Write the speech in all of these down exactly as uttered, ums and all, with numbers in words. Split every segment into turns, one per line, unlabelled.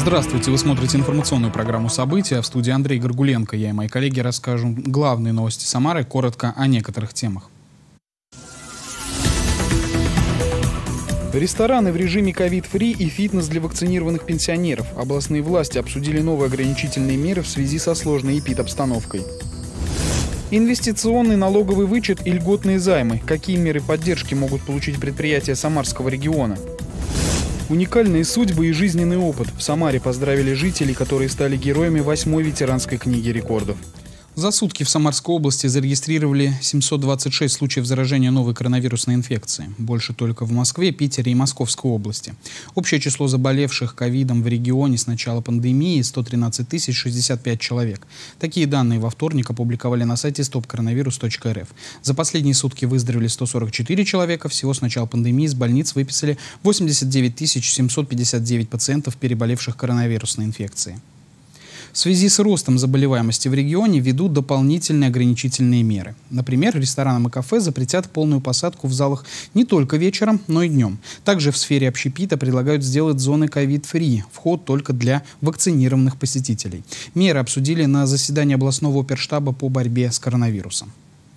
Здравствуйте, вы смотрите информационную программу «События». В студии Андрей Горгуленко. Я и мои коллеги расскажем главные новости Самары, коротко о некоторых темах. Рестораны в режиме ковид-фри и фитнес для вакцинированных пенсионеров. Областные власти обсудили новые ограничительные меры в связи со сложной эпидобстановкой. Инвестиционный налоговый вычет и льготные займы. Какие меры поддержки могут получить предприятия Самарского региона? Уникальные судьбы и жизненный опыт. В Самаре поздравили жителей, которые стали героями восьмой ветеранской книги рекордов. За сутки в Самарской области зарегистрировали семьсот двадцать шесть случаев заражения новой коронавирусной инфекцией. Больше только в Москве, Питере и Московской области. Общее число заболевших ковидом в регионе с начала пандемии – сто тринадцать тысяч шестьдесят пять человек. Такие данные во вторник опубликовали на сайте стоп коронавирус точка эр эф. За последние сутки выздоровели сто сорок четыре человека. Всего с начала пандемии из больниц выписали восемьдесят девять тысяч семьсот пятьдесят девять пациентов, переболевших коронавирусной инфекцией. В связи с ростом заболеваемости в регионе ведут дополнительные ограничительные меры. Например, ресторанам и кафе запретят полную посадку в залах не только вечером, но и днем. Также в сфере общепита предлагают сделать зоны ковид-фри, вход только для вакцинированных посетителей. Меры обсудили на заседании областного оперштаба по борьбе с коронавирусом.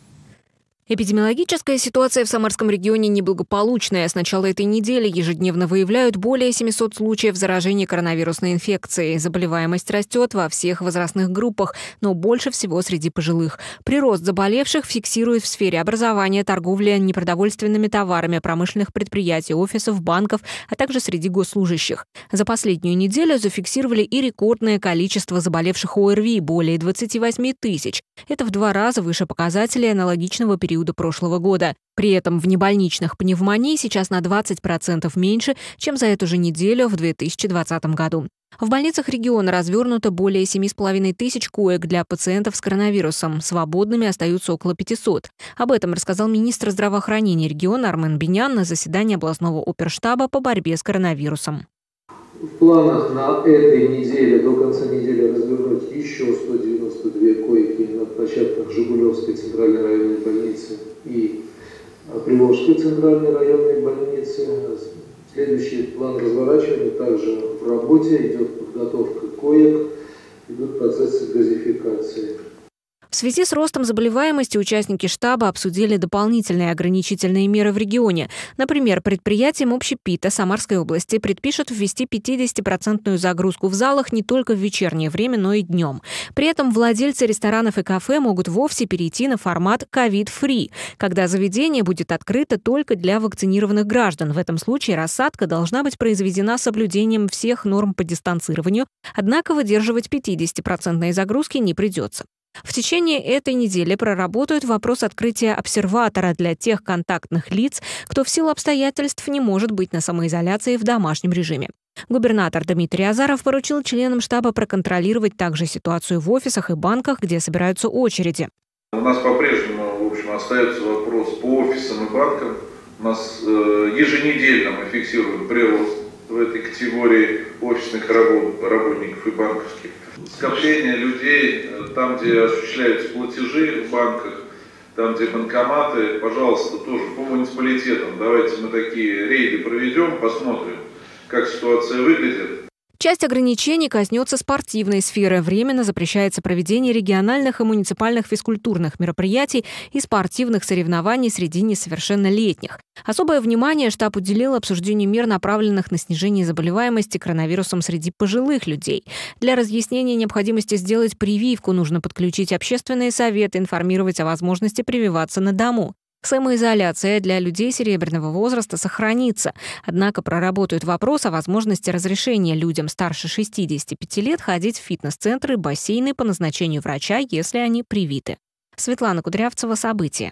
Эпидемиологическая ситуация в Самарском регионе неблагополучная. С начала этой недели ежедневно выявляют более семисот случаев заражения коронавирусной инфекцией. Заболеваемость растет во всех возрастных группах, но больше всего среди пожилых. Прирост заболевших фиксируют в сфере образования, торговли непродовольственными товарами, промышленных предприятий, офисов, банков, а также среди госслужащих. За последнюю неделю зафиксировали и рекордное количество заболевших о эр ви – более двадцати восьми тысяч. Это в два раза выше показателей аналогичного периода прошлого года. При этом внебольничных пневмоний сейчас на двадцать процентов меньше, чем за эту же неделю в две тысячи двадцатом году. В больницах региона развернуто более семи с половиной тысяч коек для пациентов с коронавирусом. Свободными остаются около пятисот. Об этом рассказал министр здравоохранения региона Армен Бинян на заседании областного оперштаба по борьбе с коронавирусом.
В планах на этой неделе, до конца недели, развернуть еще сто девяносто две койки на площадках Жигулевской центральной районной больницы и Приволжской центральной районной больницы. Следующий план разворачивания также в работе, идет подготовка коек, идут процессы газификации.
В связи с ростом заболеваемости участники штаба обсудили дополнительные ограничительные меры в регионе. Например, предприятиям общепита Самарской области предпишут ввести пятидесятипроцентную загрузку в залах не только в вечернее время, но и днем. При этом владельцы ресторанов и кафе могут вовсе перейти на формат ковид-фри, когда заведение будет открыто только для вакцинированных граждан. В этом случае рассадка должна быть произведена с соблюдением всех норм по дистанцированию, однако выдерживать пятидесятипроцентные загрузки не придется. В течение этой недели проработают вопрос открытия обсерватора для тех контактных лиц, кто в силу обстоятельств не может быть на самоизоляции в домашнем режиме. Губернатор Дмитрий Азаров поручил членам штаба проконтролировать также ситуацию в офисах и банках, где собираются очереди.
У нас по-прежнему, в общем, остается вопрос по офисам и банкам. У нас э, еженедельно мы фиксируем прирост в этой категории офисных работ, работников и банковских. Скопление людей, там, где осуществляются платежи в банках, там, где банкоматы, пожалуйста, тоже по муниципалитетам. Давайте мы такие рейды проведем, посмотрим, как ситуация выглядит.
Часть ограничений коснется спортивной сферы. Временно запрещается проведение региональных и муниципальных физкультурных мероприятий и спортивных соревнований среди несовершеннолетних. Особое внимание штаб уделил обсуждению мер, направленных на снижение заболеваемости коронавирусом среди пожилых людей. Для разъяснения необходимости сделать прививку нужно подключить общественные советы, информировать о возможности прививаться на дому. Самоизоляция для людей серебряного возраста сохранится. Однако проработают вопрос о возможности разрешения людям старше шестидесяти пяти лет ходить в фитнес-центры, бассейны по назначению врача, если они привиты. Светлана Кудрявцева, «События».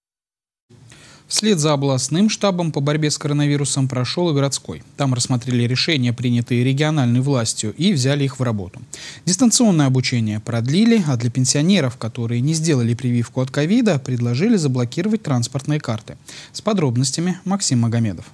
Вслед за областным штабом по борьбе с коронавирусом прошел и городской. Там рассмотрели решения, принятые региональной властью, и взяли их в работу. Дистанционное обучение продлили, а для пенсионеров, которые не сделали прививку от ковида, предложили заблокировать транспортные карты. С подробностями Максим Магомедов.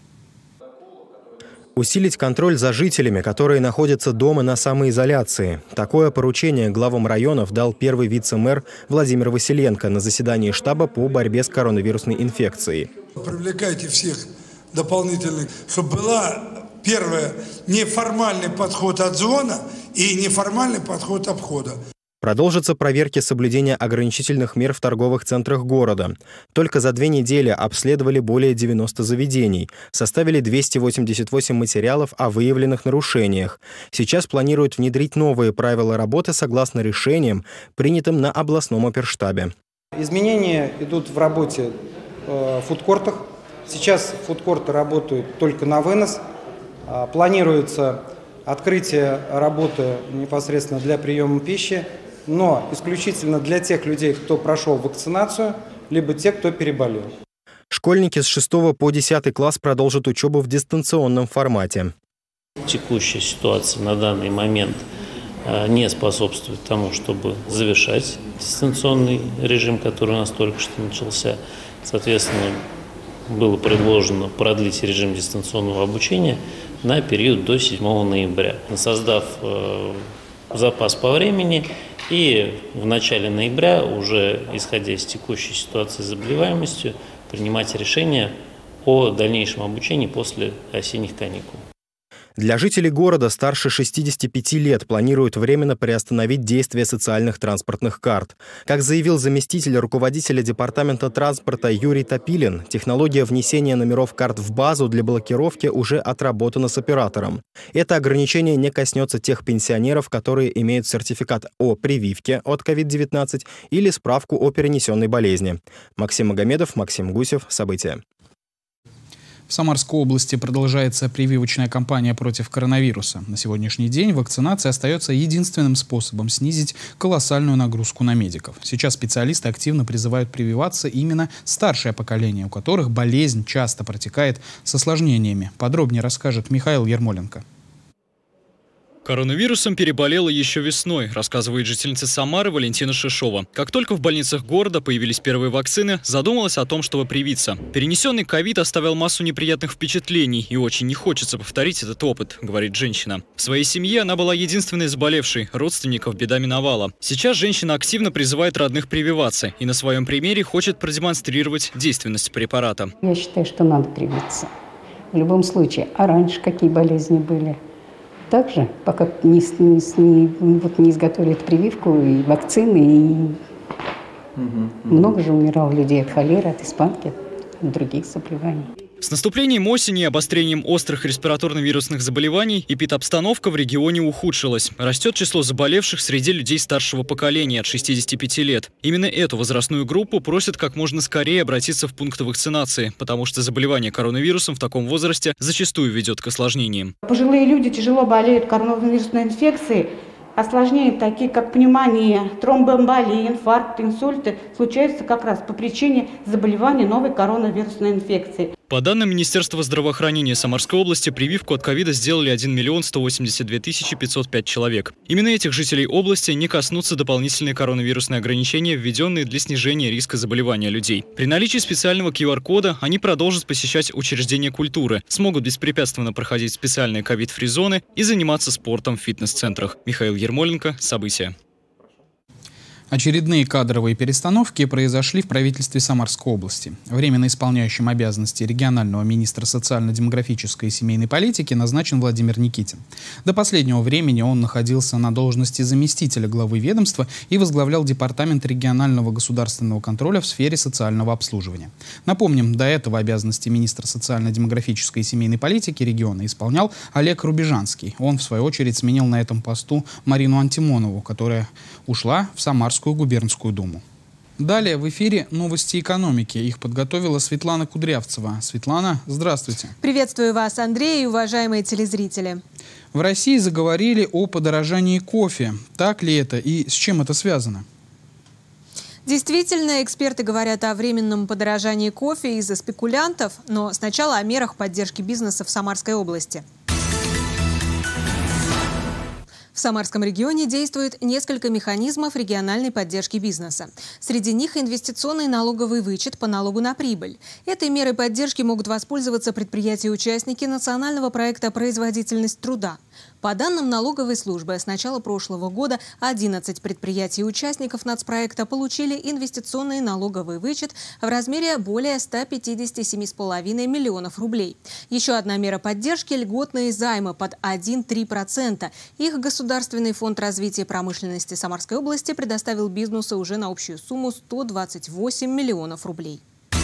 Усилить контроль за жителями, которые находятся дома на самоизоляции. Такое поручение главам районов дал первый вице-мэр Владимир Василенко на заседании штаба по борьбе с коронавирусной инфекцией.
Привлекайте всех дополнительных, чтобы была Первое – неформальный подход отзвона и неформальный подход обхода.
Продолжатся проверки соблюдения ограничительных мер в торговых центрах города. Только за две недели обследовали более девяноста заведений, составили двести восемьдесят восемь материалов о выявленных нарушениях. Сейчас планируют внедрить новые правила работы согласно решениям, принятым на областном оперштабе.
Изменения идут в работе в фудкортах. Сейчас фудкорты работают только на вынос. Планируется открытие работы непосредственно для приема пищи, но исключительно для тех людей, кто прошел вакцинацию, либо тех, кто переболел.
Школьники с шестого по десятый класс продолжат учебу в дистанционном формате.
Текущая ситуация на данный момент не способствует тому, чтобы завершать дистанционный режим, который у нас только что начался. Соответственно, было предложено продлить режим дистанционного обучения на период до седьмого ноября, создав э, запас по времени, и в начале ноября, уже исходя из текущей ситуации с заболеваемостью, принимать решение о дальнейшем обучении после осенних каникул.
Для жителей города старше шестидесяти пяти лет планируют временно приостановить действие социальных транспортных карт. Как заявил заместитель руководителя департамента транспорта Юрий Топилин, технология внесения номеров карт в базу для блокировки уже отработана с оператором. Это ограничение не коснется тех пенсионеров, которые имеют сертификат о прививке от ковид девятнадцать или справку о перенесенной болезни. Максим Магомедов, Максим Гусев. События.
В Самарской области продолжается прививочная кампания против коронавируса. На сегодняшний день вакцинация остается единственным способом снизить колоссальную нагрузку на медиков. Сейчас специалисты активно призывают прививаться именно старшее поколение, у которых болезнь часто протекает с осложнениями. Подробнее расскажет Михаил Ермоленко.
Коронавирусом переболела еще весной, рассказывает жительница Самары Валентина Шишова. Как только в больницах города появились первые вакцины, задумалась о том, чтобы привиться. Перенесенный ковид оставил массу неприятных впечатлений, и очень не хочется повторить этот опыт, говорит женщина. В своей семье она была единственной заболевшей, родственников беда миновала. Сейчас женщина активно призывает родных прививаться и на своем примере хочет продемонстрировать действенность препарата.
Я считаю, что надо привиться. В любом случае. А раньше какие болезни были? Также, пока не, не, не, вот не изготовили эту прививку и вакцины, и угу, много же умирало людей от холеры, от испанки, от других заболеваний.
С наступлением осени и обострением острых респираторно-вирусных заболеваний эпидобстановка в регионе ухудшилась. Растет число заболевших среди людей старшего поколения от шестидесяти пяти лет. Именно эту возрастную группу просят как можно скорее обратиться в пункты вакцинации, потому что заболевание коронавирусом в таком возрасте зачастую ведет к осложнениям.
Пожилые люди тяжело болеют коронавирусной инфекцией. Осложнения, такие как пневмония, тромбоэмболия, инфаркт, инсульты, случаются как раз по причине заболевания новой коронавирусной инфекции.
По данным Министерства здравоохранения Самарской области, прививку от ковида сделали один миллион сто восемьдесят две тысячи пятьсот пять человек. Именно этих жителей области не коснутся дополнительные коронавирусные ограничения, введенные для снижения риска заболевания людей. При наличии специального ку ар кода они продолжат посещать учреждения культуры, смогут беспрепятственно проходить специальные ковид-фри зоны и заниматься спортом в фитнес-центрах. Михаил Ермоленко. События.
Очередные кадровые перестановки произошли в правительстве Самарской области. Временно исполняющим обязанности регионального министра социально-демографической и семейной политики назначен Владимир Никитин. До последнего времени он находился на должности заместителя главы ведомства и возглавлял департамент регионального государственного контроля в сфере социального обслуживания. Напомним, до этого обязанности министра социально-демографической и семейной политики региона исполнял Олег Рубежанский. Он, в свою очередь, сменил на этом посту Марину Антимонову, которая ушла в Самарскую губернскую думу. Далее в эфире новости экономики. Их подготовила Светлана Кудрявцева. Светлана, здравствуйте.
Приветствую вас, Андрей, и уважаемые телезрители.
В России заговорили о подорожании кофе. Так ли это и с чем это связано?
Действительно, эксперты говорят о временном подорожании кофе из-за спекулянтов, но сначала о мерах поддержки бизнеса в Самарской области. В Самарском регионе действует несколько механизмов региональной поддержки бизнеса. Среди них инвестиционный налоговый вычет по налогу на прибыль. Этой мерой поддержки могут воспользоваться предприятия-участники национального проекта «Производительность труда». По данным налоговой службы, с начала прошлого года одиннадцать предприятий и участников нацпроекта получили инвестиционный налоговый вычет в размере более ста пятидесяти семи с половиной миллионов рублей. Еще одна мера поддержки – льготные займы под один и три десятых процента. Их Государственный фонд развития промышленности Самарской области предоставил бизнесу уже на общую сумму сто двадцать восемь миллионов рублей.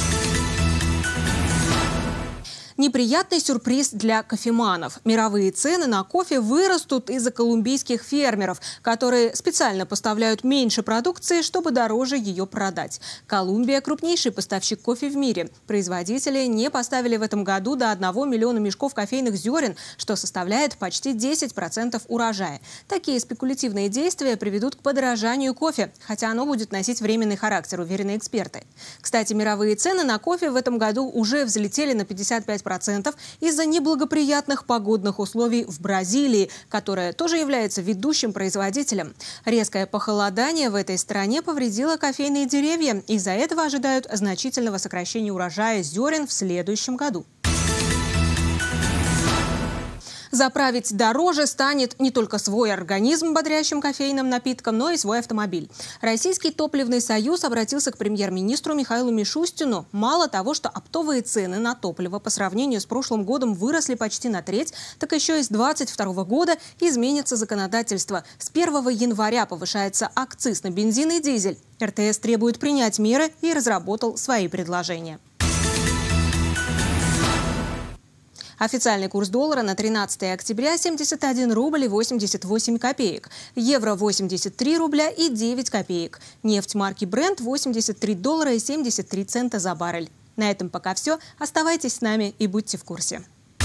Неприятный сюрприз для кофеманов. Мировые цены на кофе вырастут из-за колумбийских фермеров, которые специально поставляют меньше продукции, чтобы дороже ее продать. Колумбия – крупнейший поставщик кофе в мире. Производители не поставили в этом году до одного миллиона мешков кофейных зерен, что составляет почти десять процентов урожая. Такие спекулятивные действия приведут к подорожанию кофе, хотя оно будет носить временный характер, уверены эксперты. Кстати, мировые цены на кофе в этом году уже взлетели на пятьдесят пять процентов из-за неблагоприятных погодных условий в Бразилии, которая тоже является ведущим производителем. Резкое похолодание в этой стране повредило кофейные деревья. Из-за этого ожидают значительного сокращения урожая зерен в следующем году. Заправить дороже станет не только свой организм бодрящим кофейным напитком, но и свой автомобиль. Российский топливный союз обратился к премьер-министру Михаилу Мишустину. Мало того, что оптовые цены на топливо по сравнению с прошлым годом выросли почти на треть, так еще и с две тысячи двадцать второго года изменится законодательство. С первого января повышается акциз на бензин и дизель. эр тэ эс требует принять меры и разработал свои предложения. Официальный курс доллара на тринадцатое октября – семьдесят один рубль и восемьдесят восемь копеек. Евро – восемьдесят три рубля и девять копеек. Нефть марки Brent – восемьдесят три доллара и семьдесят три цента за баррель. На этом пока все. Оставайтесь с нами и будьте в курсе.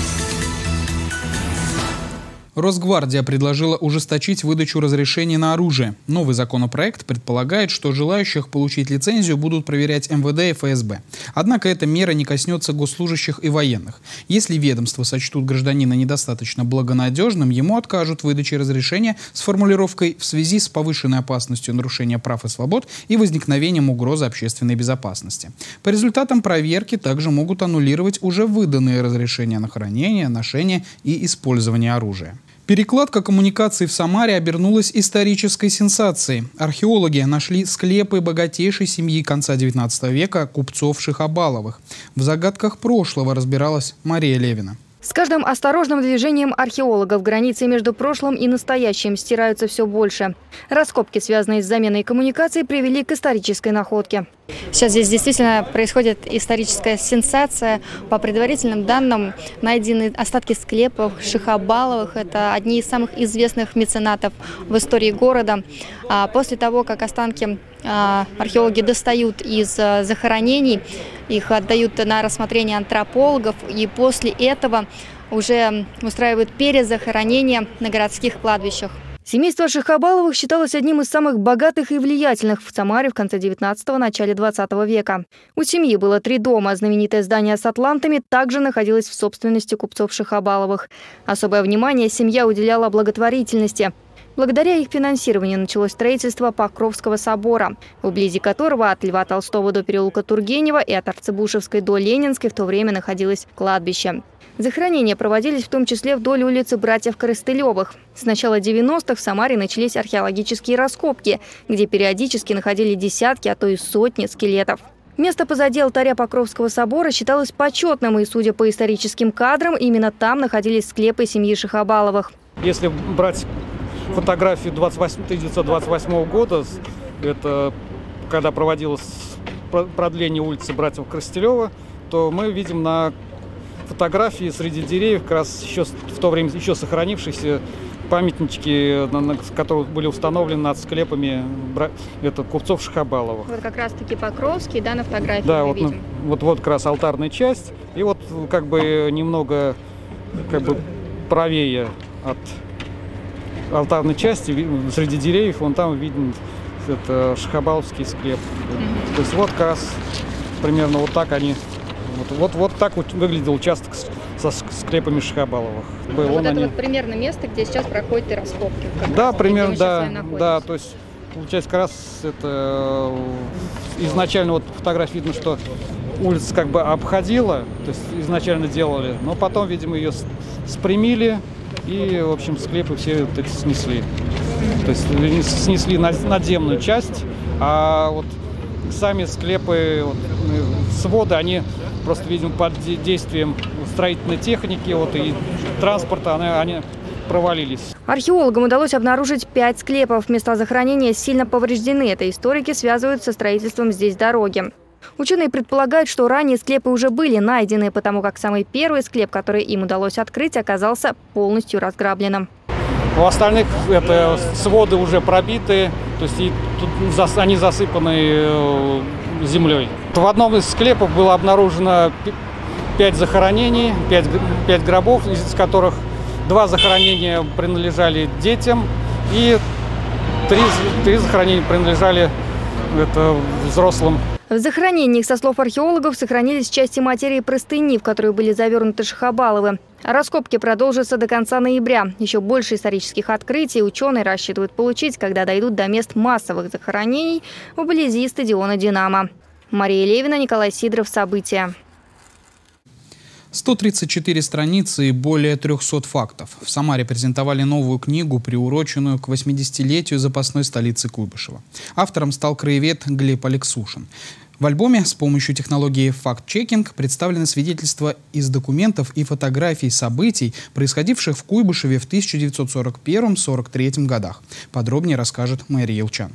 Росгвардия предложила ужесточить выдачу разрешений на оружие. Новый законопроект предполагает, что желающих получить лицензию будут проверять эм вэ дэ и эф эс бэ. Однако эта мера не коснется госслужащих и военных. Если ведомства сочтут гражданина недостаточно благонадежным, ему откажут в выдаче разрешения с формулировкой «в связи с повышенной опасностью нарушения прав и свобод и возникновением угрозы общественной безопасности». По результатам проверки также могут аннулировать уже выданные разрешения на хранение, ношение и использование оружия. Перекладка коммуникаций в Самаре обернулась исторической сенсацией. Археологи нашли склепы богатейшей семьи конца девятнадцатого века купцов Шихабаловых. В загадках прошлого разбиралась Мария Левина.
С каждым осторожным движением археологов границы между прошлым и настоящим стираются все больше. Раскопки, связанные с заменой коммуникаций, привели к исторической находке.
Сейчас здесь действительно происходит историческая сенсация. По предварительным данным, найдены остатки склепов Шихабаловых. Это одни из самых известных меценатов в истории города. После того, как останки археологи достают из захоронений, их отдают на рассмотрение антропологов, и после этого уже устраивают перезахоронение на городских кладбищах.
Семейство Шихабаловых считалось одним из самых богатых и влиятельных в Самаре в конце девятнадцатого – начале двадцатого века. У семьи было три дома. Знаменитое здание с атлантами также находилось в собственности купцов Шихабаловых. Особое внимание семья уделяла благотворительности. Благодаря их финансированию началось строительство Покровского собора, вблизи которого от Льва Толстого до переулка Тургенева и от Арцебушевской до Ленинской в то время находилось кладбище. Захоронения проводились в том числе вдоль улицы братьев Корыстылевых. С начала девяностых в Самаре начались археологические раскопки, где периодически находили десятки, а то и сотни скелетов. Место позади алтаря Покровского собора считалось почетным, и, судя по историческим кадрам, именно там находились склепы семьи Шихабаловых.
Если брать фотографию тысяча девятьсот двадцать восьмого года, это когда проводилось продление улицы братьев Корыстылева, то мы видим на фотографии среди деревьев как раз еще в то время еще сохранившиеся памятнички, которые были установлены над склепами это, купцов Шихабаловых.
Вот как раз таки Покровский, да, на фотографии
да,
мы
вот,
видим.
Вот, вот как раз алтарная часть, и вот как бы немного как бы правее от алтарной части, среди деревьев, вон там виден это Шихабаловский склеп. Mm-hmm. То есть вот как раз примерно вот так они, вот, вот, вот так вот выглядел участок со склепами Шихабаловых.
Вот он, это они... вот примерно место, где сейчас проходят и раскопки.
Да, примерно, да, да, то есть получается как раз это изначально вот фотографии видно, что улица как бы обходила, то есть изначально делали, но потом, видимо, ее спрямили, и, в общем, склепы все вот эти снесли. То есть снесли надземную часть, а вот сами склепы, вот, своды, они просто, видимо, под действием строительной техники вот, и транспорта, они, они провалились.
Археологам удалось обнаружить пять склепов. Места захоронения сильно повреждены. Это историки связывают со строительством здесь дороги. Ученые предполагают, что ранее склепы уже были найдены, потому как самый первый склеп, который им удалось открыть, оказался полностью разграбленным.
У остальных это своды уже пробиты, то есть и тут они засыпаны землей. В одном из склепов было обнаружено пять захоронений, пять, пять гробов, из которых два захоронения принадлежали детям и три, три захоронения принадлежали это, взрослым.
В захоронениях, со слов археологов, сохранились части материи простыни, в которую были завернуты Шахабаловы. Раскопки продолжатся до конца ноября. Еще больше исторических открытий ученые рассчитывают получить, когда дойдут до мест массовых захоронений вблизи стадиона «Динамо». Мария Левина, Николай Сидоров. События.
сто тридцать четыре страницы и более трёхсот фактов. В Самаре презентовали новую книгу, приуроченную к восьмидесятилетию запасной столицы Куйбышева. Автором стал краевед Глеб Алексушин. В альбоме с помощью технологии факт-чекинг представлены свидетельства из документов и фотографий событий, происходивших в Куйбышеве в тысяча девятьсот сорок первом — сорок третьем годах. Подробнее расскажет Мария Елчан.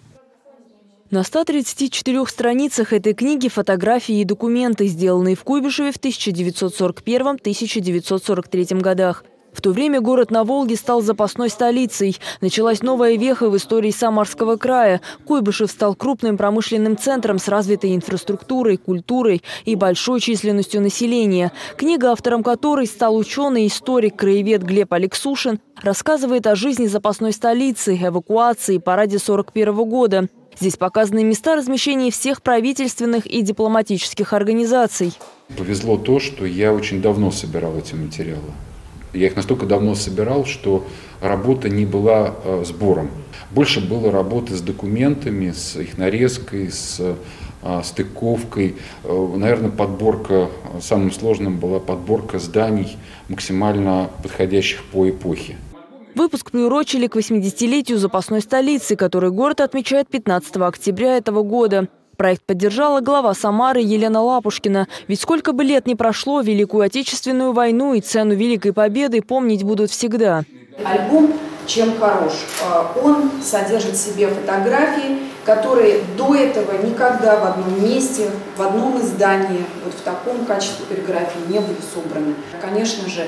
На ста тридцати четырёх страницах этой книги фотографии и документы, сделанные в Куйбышеве в тысяча девятьсот сорок первом — тысяча девятьсот сорок третьем годах. В то время город на Волге стал запасной столицей. Началась новая веха в истории Самарского края. Куйбышев стал крупным промышленным центром с развитой инфраструктурой, культурой и большой численностью населения. Книга, автором которой стал ученый-историк, краевед Глеб Алексушин, рассказывает о жизни запасной столицы, эвакуации, параде сорок первого года. Здесь показаны места размещения всех правительственных и дипломатических организаций.
Повезло то, что я очень давно собирал эти материалы. Я их настолько давно собирал, что работа не была э, сбором. Больше было работы с документами, с их нарезкой, с э, стыковкой. Э, наверное, подборка, самым сложным была подборка зданий, максимально подходящих по эпохе.
Выпуск приурочили к восьмидесятилетию запасной столицы, который город отмечает пятнадцатого октября этого года. Проект поддержала глава Самары Елена Лапушкина. Ведь сколько бы лет ни прошло, Великую Отечественную войну и цену Великой Победы помнить будут всегда.
Альбом чем хорош? Он содержит в себе фотографии, которые до этого никогда в одном месте, в одном издании, вот в таком качестве фотографий не были собраны. Конечно же,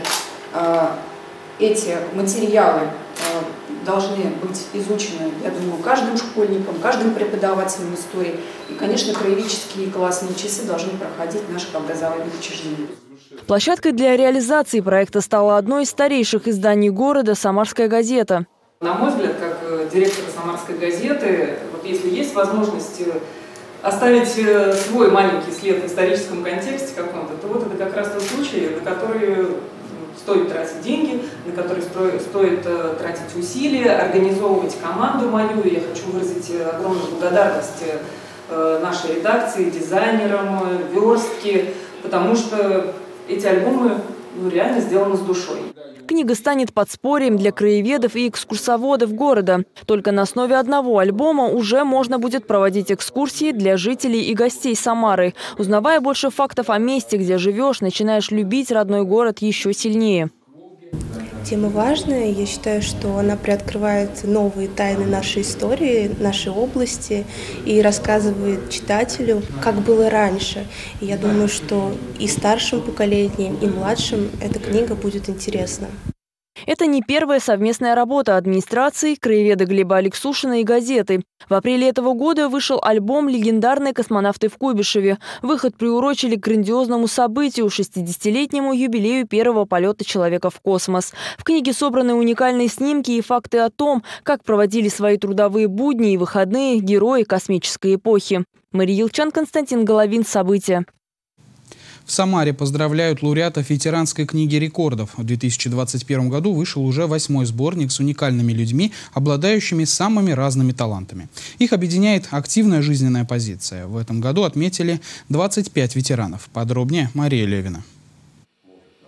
эти материалы должны быть изучены, я думаю, каждым школьником, каждым преподавателем истории. И, конечно, краеведческие классные часы должны проходить в наших образовательных учреждениях.
Площадкой для реализации проекта стала одно из старейших изданий города «Самарская газета».
На мой взгляд, как директора «Самарской газеты», вот если есть возможность оставить свой маленький след в историческом контексте каком-то, то вот это как раз тот случай, на который стоит тратить деньги, на которые стоит тратить усилия, организовывать команду мою. И я хочу выразить огромную благодарность нашей редакции, дизайнерам, верстке, потому что эти альбомы ну, реально сделаны с душой.
Книга станет подспорьем для краеведов и экскурсоводов города. Только на основе одного альбома уже можно будет проводить экскурсии для жителей и гостей Самары. Узнавая больше фактов о месте, где живешь, начинаешь любить родной город еще сильнее.
Тема важная. Я считаю, что она приоткрывает новые тайны нашей истории, нашей области и рассказывает читателю, как было раньше. И я думаю, что и старшим поколениям, и младшим эта книга будет интересна.
Это не первая совместная работа администрации, краеведа Глеба Алексушина и газеты. В апреле этого года вышел альбом «Легендарные космонавты в Куйбышеве». Выход приурочили к грандиозному событию – шестидесятилетнему юбилею первого полета человека в космос. В книге собраны уникальные снимки и факты о том, как проводили свои трудовые будни и выходные герои космической эпохи. Мария Елчан, Константин Головин. События.
В Самаре поздравляют лауреатов ветеранской книги рекордов. В две тысячи двадцать первом году вышел уже восьмой сборник с уникальными людьми, обладающими самыми разными талантами. Их объединяет активная жизненная позиция. В этом году отметили двадцать пять ветеранов. Подробнее Мария Левина.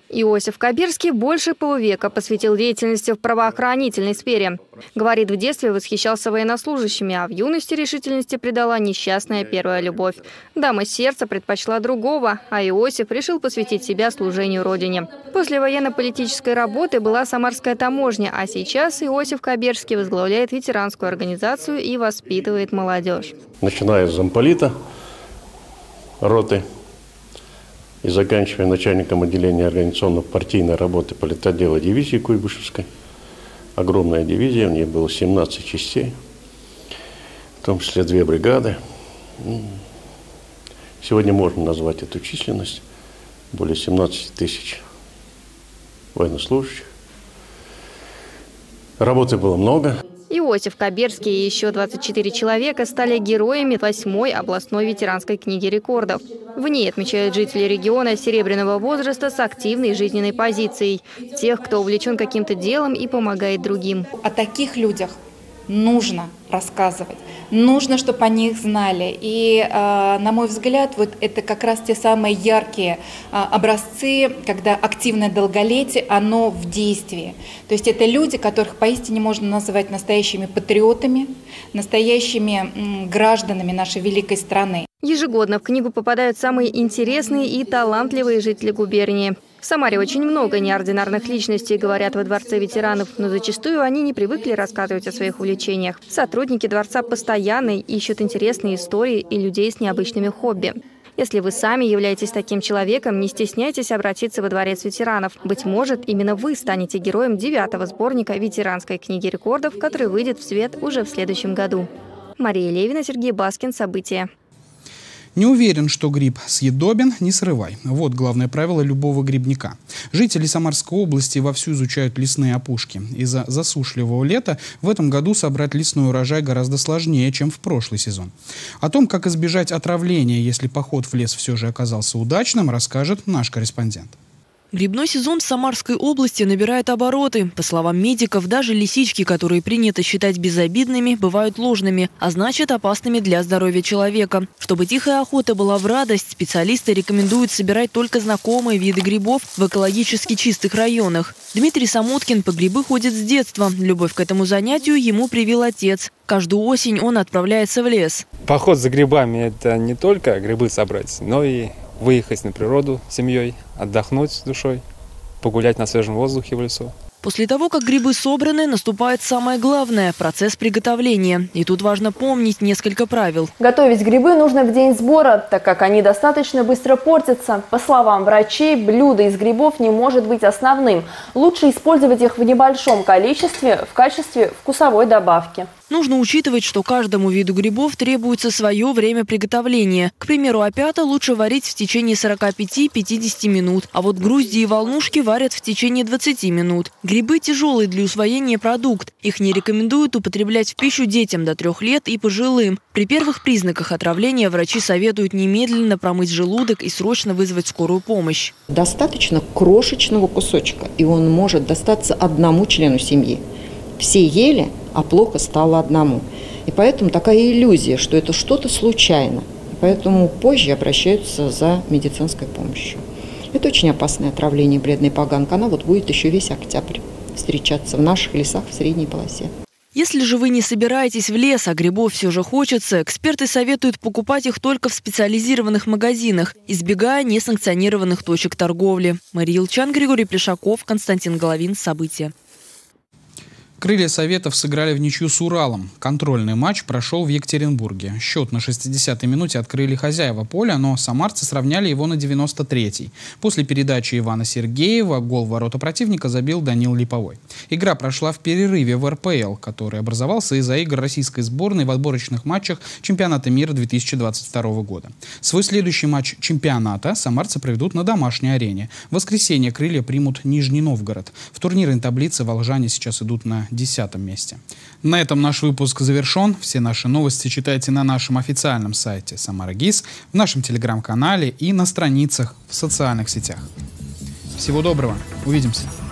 Иосиф Кабирский больше полувека посвятил деятельности в правоохранительной сфере. Говорит, в детстве восхищался военнослужащими, а в юности решительности придала несчастная первая любовь. Дама сердца предпочла другого, а Иосиф решил посвятить себя служению Родине. После военно-политической работы была Самарская таможня, а сейчас Иосиф Кабирский возглавляет ветеранскую организацию и воспитывает молодежь.
Начиная с замполита роты и заканчивая начальником отделения организационно-партийной работы политотдела дивизии Куйбышевской. Огромная дивизия, в ней было семнадцать частей, в том числе две бригады. Сегодня можно назвать эту численность более семнадцати тысяч военнослужащих. Работы было много.
Иосиф Кабирский и еще двадцать четыре человека стали героями восьмой областной ветеранской книги рекордов. В ней отмечают жители региона серебряного возраста с активной жизненной позицией. Тех, кто увлечен каким-то делом и помогает другим.
О таких людях нужно рассказывать. Нужно, чтобы о них знали. И, э, на мой взгляд, вот это как раз те самые яркие э, образцы, когда активное долголетие, оно в действии. То есть это люди, которых поистине можно называть настоящими патриотами, настоящими м, гражданами нашей великой страны.
Ежегодно в книгу попадают самые интересные и талантливые жители губернии. В Самаре очень много неординарных личностей, говорят во Дворце ветеранов, но зачастую они не привыкли рассказывать о своих увлечениях. Сотрудники дворца постоянно ищут интересные истории и людей с необычными хобби. Если вы сами являетесь таким человеком, не стесняйтесь обратиться во Дворец ветеранов. Быть может, именно вы станете героем девятого сборника ветеранской книги рекордов, который выйдет в свет уже в следующем году. Мария Левина, Сергей Баскин. События.
Не уверен, что гриб съедобен, не срывай. Вот главное правило любого грибника. Жители Самарской области вовсю изучают лесные опушки. Из-за засушливого лета в этом году собрать лесной урожай гораздо сложнее, чем в прошлый сезон. О том, как избежать отравления, если поход в лес все же оказался удачным, расскажет наш корреспондент.
Грибной сезон в Самарской области набирает обороты. По словам медиков, даже лисички, которые принято считать безобидными, бывают ложными, а значит опасными для здоровья человека. Чтобы тихая охота была в радость, специалисты рекомендуют собирать только знакомые виды грибов в экологически чистых районах. Дмитрий Самоткин по грибы ходит с детства. Любовь к этому занятию ему привил отец. Каждую осень он отправляется в лес.
Поход за грибами – это не только грибы собрать, но и выехать на природу с семьей, отдохнуть с душой, погулять на свежем воздухе в лесу.
После того, как грибы собраны, наступает самое главное – процесс приготовления. И тут важно помнить несколько правил.
Готовить грибы нужно в день сбора, так как они достаточно быстро портятся. По словам врачей, блюдо из грибов не может быть основным. Лучше использовать их в небольшом количестве в качестве вкусовой добавки.
Нужно учитывать, что каждому виду грибов требуется свое время приготовления. К примеру, опята лучше варить в течение сорока пяти — пятидесяти минут, а вот грузди и волнушки варят в течение двадцати минут. Грибы – тяжелый для усвоения продукт. Их не рекомендуют употреблять в пищу детям до трех лет и пожилым. При первых признаках отравления врачи советуют немедленно промыть желудок и срочно вызвать скорую помощь.
Достаточно крошечного кусочка, и он может достаться одному члену семьи. Все ели, а плохо стало одному. И поэтому такая иллюзия, что это что-то случайно. И поэтому позже обращаются за медицинской помощью. Это очень опасное отравление бледной поганки. Она вот будет еще весь октябрь встречаться в наших лесах в средней полосе.
Если же вы не собираетесь в лес, а грибов все же хочется, эксперты советуют покупать их только в специализированных магазинах, избегая несанкционированных точек торговли. Мария Илчан, Григорий Плешаков, Константин Головин. События.
Крылья Советов сыграли в ничью с Уралом. Контрольный матч прошел в Екатеринбурге. Счет на шестидесятой минуте открыли хозяева поля, но самарцы сравняли его на девяносто третьей. После передачи Ивана Сергеева гол в ворота противника забил Данил Липовой. Игра прошла в перерыве в эр пэ эл, который образовался из-за игр российской сборной в отборочных матчах чемпионата мира две тысячи двадцать второго года. Свой следующий матч чемпионата самарцы проведут на домашней арене. В воскресенье крылья примут Нижний Новгород. В турнирной таблице волжане сейчас идут на десятом месте. На этом наш выпуск завершен. Все наши новости читайте на нашем официальном сайте Самара ГИС, в нашем телеграм-канале и на страницах в социальных сетях. Всего доброго. Увидимся.